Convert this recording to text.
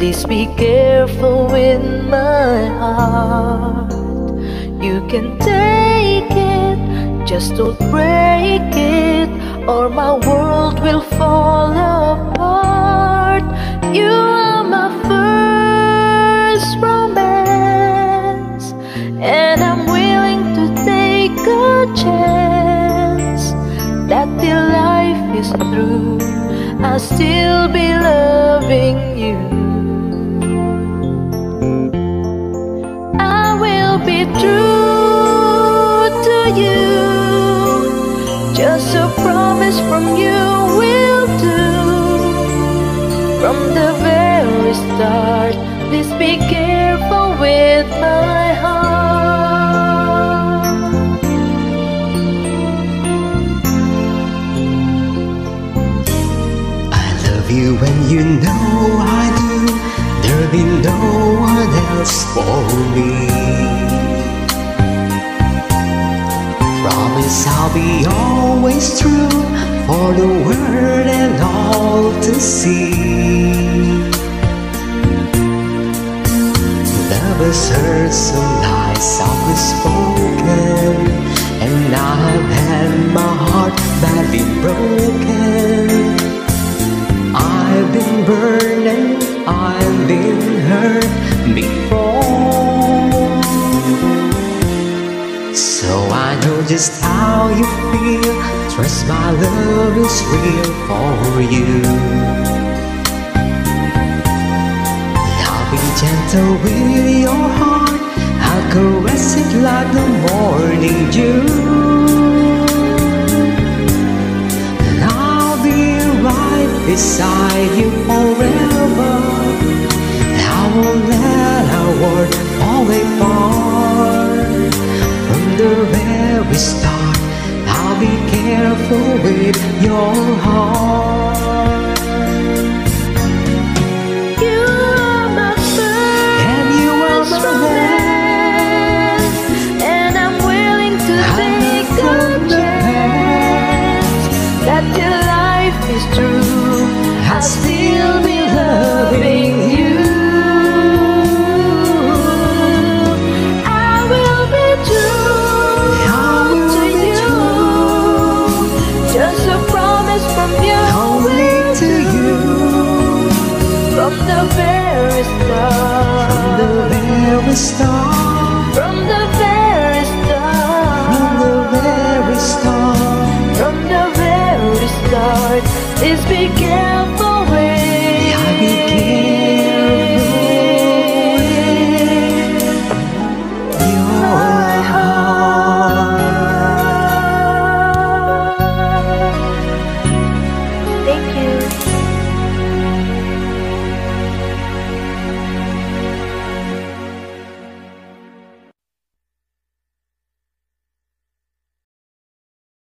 Please be careful with my heart. You can take it, just don't break it, or my world will fall apart. You are my first romance, and I'm willing to take a chance that till life is through, I'll still be loving you. I will be true to you, just a promise from you will do. From the very start, please be careful with my heart. I love you when you know I do. There'll be no one else for me. Promise I'll be always true for the world and all to see. Love has heard some lies softly spoken, and I've had my heart badly broken. I've been burned and I've been hurt before, so I know just how you feel. Trust my love is real for you. I'll be gentle with your heart, I'll caress it like the morning dew. Right beside you forever. I won't let our world fall apart. From the very start, I'll be careful with your heart. You are my first romance, and I'm willing to take a chance that till life is true, I'll still be loving you. I will be true to you, just a promise from you. Only to you. From the very start. From the very start. From the very start. From the very start. From the very start. Please be careful with